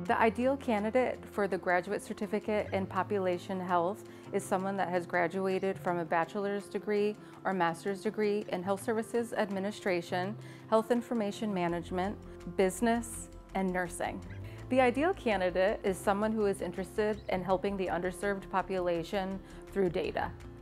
The ideal candidate for the graduate certificate in population health is someone that has graduated from a bachelor's degree or master's degree in health services administration, health information management, business, and nursing. The ideal candidate is someone who is interested in helping the underserved population through data.